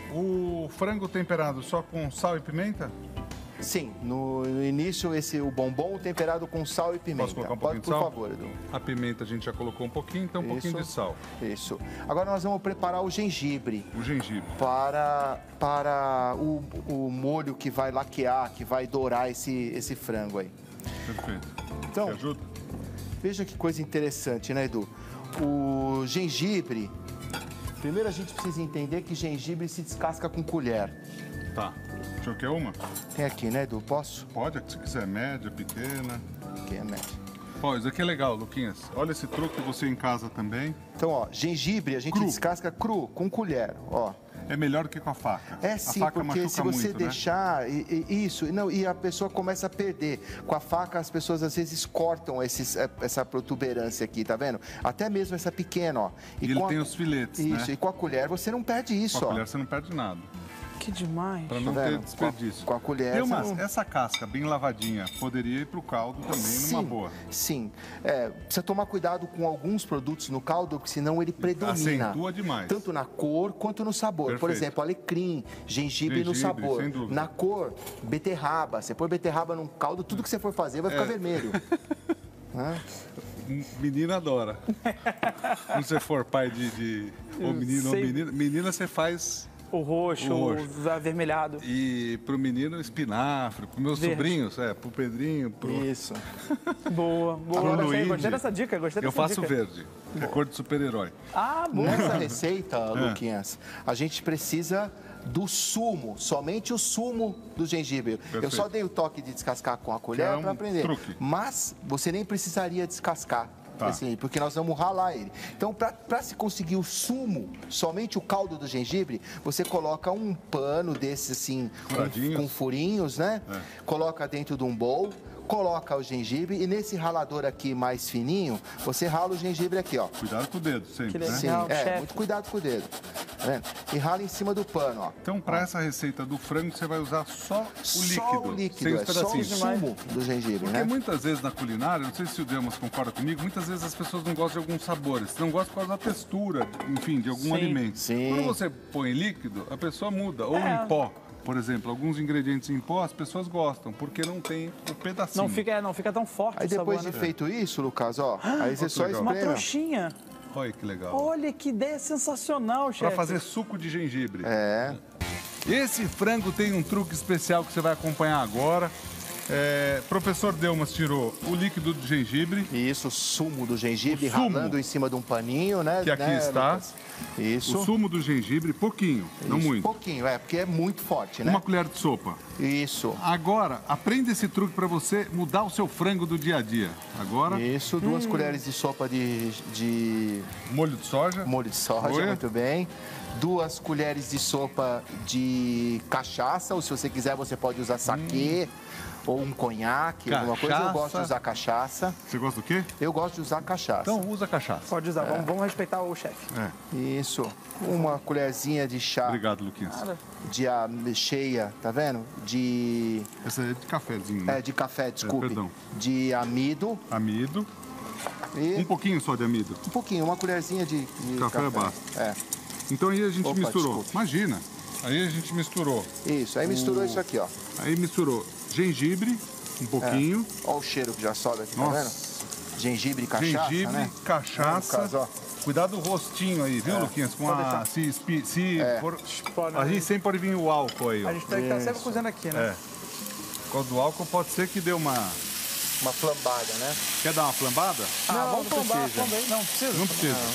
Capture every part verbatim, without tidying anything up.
o frango temperado só com sal e pimenta? Sim, no, no início esse o bombom temperado com sal e pimenta. Posso colocar um Pode, pouquinho de por sal? favor, Edu. A pimenta a gente já colocou um pouquinho, então um pouquinho de sal. Isso. Agora nós vamos preparar o gengibre. O gengibre. Para, para o, o molho que vai laquear, que vai dourar esse, esse frango aí. Perfeito. Então, Te ajuda? Veja que coisa interessante, né, Edu? O gengibre... Primeiro a gente precisa entender que gengibre se descasca com colher. Tá. O senhor quer uma? Tem aqui, né, Edu? Posso? Pode, se quiser, média, pequena. Aqui é média. Ó, isso aqui é legal, Luquinhas. Olha esse truque você em casa também. Então, ó, gengibre a gente Cru. descasca cru, com colher, ó. É melhor do que com a faca. É a sim, faca porque se você muito, deixar e, e, isso, e não, e a pessoa começa a perder. Com a faca as pessoas às vezes cortam esses, essa protuberância aqui, tá vendo? Até mesmo essa pequena, ó. E, e ele a, tem os filetes, isso, né? e com a colher você não perde isso, com a ó. colher você não perde nada. Que demais. Para não Tá ter vendo? desperdício. Com a, com a colher. Tem uma, não... Essa casca bem lavadinha poderia ir para o caldo também, sim, numa boa. Sim. É, precisa tomar cuidado com alguns produtos no caldo, porque senão ele predomina. Acentua demais. Tanto na cor quanto no sabor. Perfeito. Por exemplo, alecrim, gengibre, gengibre no sabor. Sem dúvida. Na cor, beterraba. Você põe beterraba num caldo, tudo que você for fazer vai ficar é. vermelho. Hã? Menina adora. Quando você for pai de... de... ou menino ou menina, menina você faz... O roxo, o roxo, o avermelhado. E pro menino, espinafre. Pro meus Verde. sobrinhos, é, pro Pedrinho, pro... Isso. Boa, boa. Gostei, gostei dessa dica, gostei Eu dessa faço dica. verde, é cor de super-herói. Ah, boa. Nessa receita, Luquinhas, a gente precisa do sumo, somente o sumo do gengibre. Perfeito. Eu só dei o toque de descascar com a colher um para aprender. Truque. Mas você nem precisaria descascar. Tá. Assim, porque nós vamos ralar ele. Então, para se conseguir o sumo, somente o caldo do gengibre, você coloca um pano desse assim, com, com furinhos, né? É. Coloca dentro de um bowl, coloca o gengibre e nesse ralador aqui mais fininho, você rala o gengibre aqui, ó. Cuidado com o dedo, sempre, né? Sim, é, muito cuidado com o dedo. Tá vendo? E rala em cima do pano, ó. Então, para essa receita do frango, você vai usar só o só líquido. Só o líquido, é só o sumo do gengibre, Porque né? muitas vezes na culinária, não sei se o Demas concorda comigo, muitas vezes as pessoas não gostam de alguns sabores, não gostam por causa da textura, enfim, de algum Sim. alimento. Sim. Quando você põe líquido, a pessoa muda, ou É. em pó. Por exemplo, alguns ingredientes em pó as pessoas gostam, porque não tem o pedacinho. Não fica, não fica tão forte Aí o depois sabor, de né? feito isso, Lucas, ó, aí você só legal. Uma espreme. trouxinha. Olha que legal. Olha que ideia sensacional, chefe. Para fazer suco de gengibre. É. Esse frango tem um truque especial que você vai acompanhar agora. É, professor Delmas tirou o líquido do gengibre. Isso, o sumo do gengibre, O sumo. ralando em cima de um paninho, né? Que aqui né, está. Lucas? Isso. O sumo do gengibre, pouquinho, não Isso, muito. Pouquinho, é, porque é muito forte, né? Uma colher de sopa. Isso. Agora, aprenda esse truque para você mudar o seu frango do dia a dia. Agora, Isso, duas colheres de sopa de, de molho de soja. molho de soja, Olha. muito bem. Duas colheres de sopa de cachaça, ou se você quiser, você pode usar saquê. Ou um conhaque, alguma coisa. Eu gosto de usar cachaça. Você gosta do quê? Eu gosto de usar cachaça. Então usa cachaça. Pode usar, vamos, vamos respeitar o chefe. É. Isso. Uma colherzinha de chá Obrigado, Luquinhas. Cara, de a- cheia, tá vendo? De, Essa é de cafezinho, né? é, de café, desculpe. perdão. De amido. Amido. E Um pouquinho só de amido. um pouquinho, uma colherzinha de, de Café basta. É, Então aí a gente Opa, misturou. desculpa. Imagina. Aí a gente misturou. isso. Aí misturou isso aqui, ó. Aí misturou gengibre, um pouquinho. Ó o cheiro que já sobe aqui, Nossa. tá vendo? Gengibre e cachaça, gengibre, né? cachaça. No caso, ó. Cuidado do rostinho aí, viu, É. Luquinhas? Com Pode a. deixar. Se, espi- se for. pode- A gente sempre pode vir o álcool aí, ó. a gente tá, tá sempre Isso. cozinhando aqui, né? É. Por causa do álcool pode ser que dê uma. Uma flambada, né? Quer dar uma flambada? Ah, Não, vamos não tombar precisa. também. Não precisa? Não precisa. Não,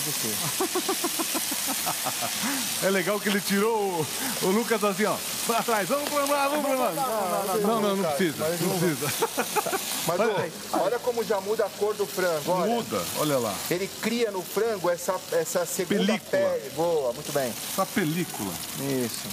não precisa. É legal que ele tirou o, o Lucas assim, ó. Pra trás, vamos flambar, vamos flambar. Não, não, não precisa. Mas Não não- precisa. Mas ô, olha como já muda a cor do frango, olha. Muda, olha lá. Ele cria no frango essa, essa segunda Película. pele. Boa, muito bem. Essa película. Isso.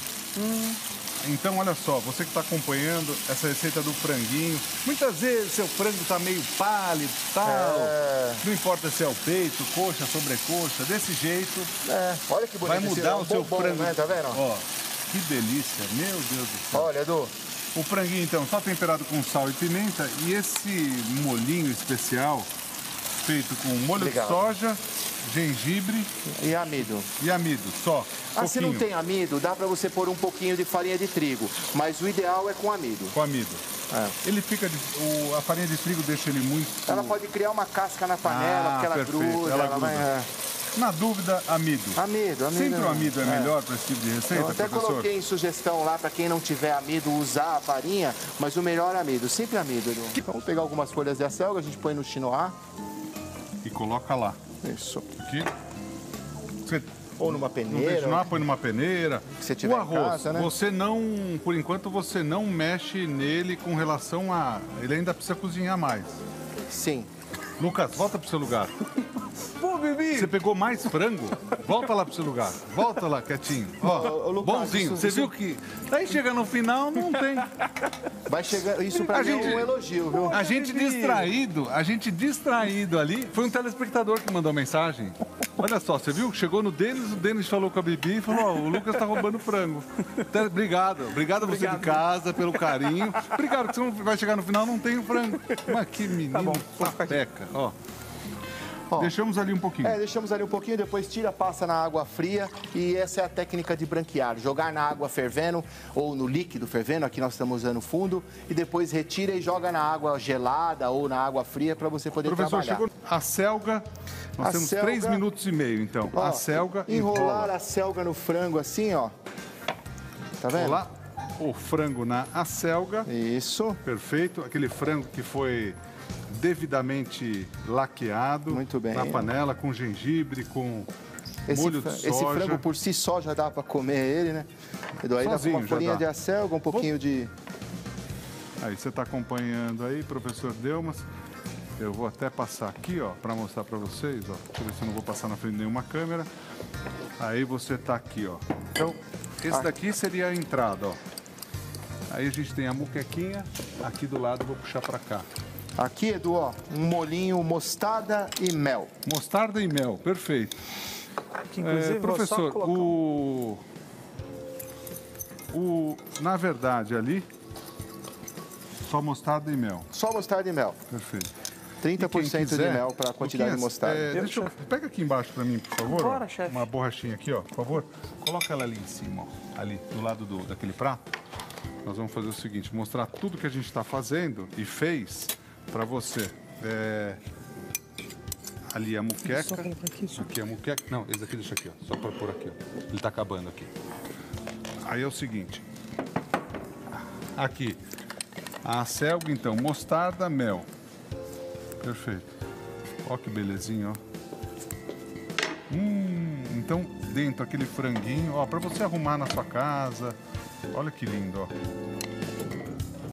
Então, olha só, você que está acompanhando essa receita do franguinho, muitas vezes seu frango está meio pálido e tal, É. não importa se é o peito, coxa, sobrecoxa, desse jeito, É, olha que bonito. vai esse mudar é um o seu bombom, frango. né? Tá vendo? Ó, que delícia, meu Deus do céu. Olha, Edu. O franguinho, então, só temperado com sal e pimenta e esse molinho especial feito com molho Obrigado. de soja gengibre e amido. E amido, só. Ah, se não pouquinho. tem amido, dá para você pôr um pouquinho de farinha de trigo, mas o ideal é com amido. Com amido. É. Ele fica, de, o, a farinha de trigo deixa ele muito... Ela pode criar uma casca na panela, Ah, porque ela perfeito, gruda. ela Ela gruda. vai, é. Na dúvida, amido. Amido, amido. Sempre o amido é, é. melhor para esse tipo de receita, Eu até professor? coloquei em sugestão lá para quem não tiver amido usar a farinha, mas o melhor é amido, sempre amido. Edu. Então, vamos pegar algumas folhas de acelga, a gente põe no chinoá. E coloca lá. Isso. Aqui. Você Ou numa não peneira. deixa, não põe numa peneira. Se você tiver o em arroz, casa, né? você não, por enquanto, você não mexe nele com relação a... Ele ainda precisa cozinhar mais. Sim. Lucas, volta pro seu lugar. Pô, Bibi! Você pegou mais frango? Volta lá pro seu lugar. Volta lá, quietinho. Ó, Ô, ô, Lucas, bonzinho. isso- Você isso- viu que... Daí chega no final, não tem. Vai chegando. Isso pra A mim gente- é um elogio, viu? A gente distraído, a gente distraído ali. Foi um telespectador que mandou mensagem. Olha só, você viu? Chegou no Denis, o Denis falou com a Bibi e falou: ó, o Lucas tá roubando frango. Então, obrigado, obrigado a você de casa pelo carinho. Obrigado, que você não vai chegar no final não tem o frango. Mas que menino bom, vou ficar aqui. sapeca, ó. Ó. Deixamos ali um pouquinho. É, deixamos ali um pouquinho, depois tira, passa na água fria e essa é a técnica de branquear. Jogar na água fervendo ou no líquido fervendo, aqui nós estamos usando fundo, e depois retira e joga na água gelada ou na água fria para você poder Professor, trabalhar. chegou a selga. Nós A temos selga- três minutos e meio, então. Ó, a selga enrolar enrola. a selga no frango assim, ó. Tá vendo? Enrolar o frango na acelga. Isso. Perfeito. Aquele frango que foi devidamente laqueado. Muito bem. Na panela, com gengibre, com Esse, molho fra- de soja. esse frango por si só já dá para comer ele, né? Edu, aí dá Sozinho uma já folhinha dá. de acelga, um pouquinho de... Aí você está acompanhando aí, professor Delmas. Eu vou até passar aqui, ó, para mostrar para vocês, ó. Deixa eu ver se eu não vou passar na frente de nenhuma câmera. Aí você tá aqui, ó. Então, esse Ah. daqui seria a entrada, ó. Aí a gente tem a muquequinha, aqui do lado eu vou puxar para cá. Aqui, Edu, ó, um molinho mostarda e mel. Mostarda e mel, perfeito. Que, inclusive, É, vou só professor, colocar um- o... o... Na verdade, ali, só mostarda e mel. Só mostarda e mel. Perfeito. trinta por cento de quiser, mel para a quantidade de Luquinhas, mostarda. é, Eu, deixa eu, chefe. pega aqui embaixo para mim, por favor. Bora, ó. chefe. Uma borrachinha aqui, ó, por favor. Coloca ela ali em cima, ó, ali, do lado do, daquele prato. Nós vamos fazer o seguinte, mostrar tudo que a gente está fazendo e fez para você. É, ali a muqueca. Só colocar aqui, só. Aqui a muqueca. Não, esse aqui deixa aqui, ó. Só para pôr aqui, ó. Ele tá acabando aqui. Aí é o seguinte. Aqui. A acelga, então, mostarda, mel. Perfeito. Ó que belezinha, ó. Hum, então, dentro aquele franguinho, ó, para você arrumar na sua casa. Olha que lindo, ó.